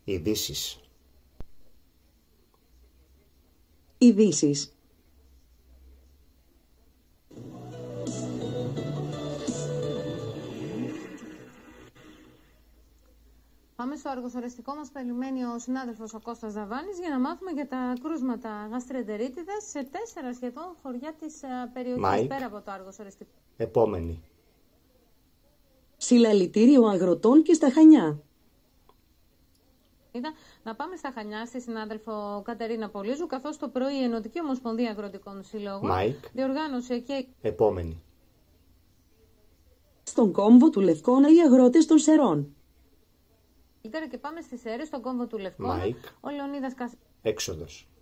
Ειδήσεις. Ειδήσεις. Πάμε στο αργοσορευτικό μας, περιμένει ο συνάδελφος ο Κώστας Δαβάνης για να μάθουμε για τα κρούσματα γαστρεντερίτιδας σε 4 σχεδόν χωριά της περιοχής, πέρα από το αργοσορευτικό. Επόμενη. Συλλαλητήριο αγροτών και στα Χανιά. Να πάμε στα Χανιά στη συνάδελφο Κατερίνα Πολύζου, καθώς το πρωί η Ενωτική Ομοσπονδία Αγροτικών Συλλόγων διοργάνωσε και... Επόμενη. Στον κόμβο του Λευκώνα οι αγρότες των Σερών. Και πάμε στις Σέρρες, στον κόμβο του Λευκώνα, ο Λεωνίδας Έξοδος.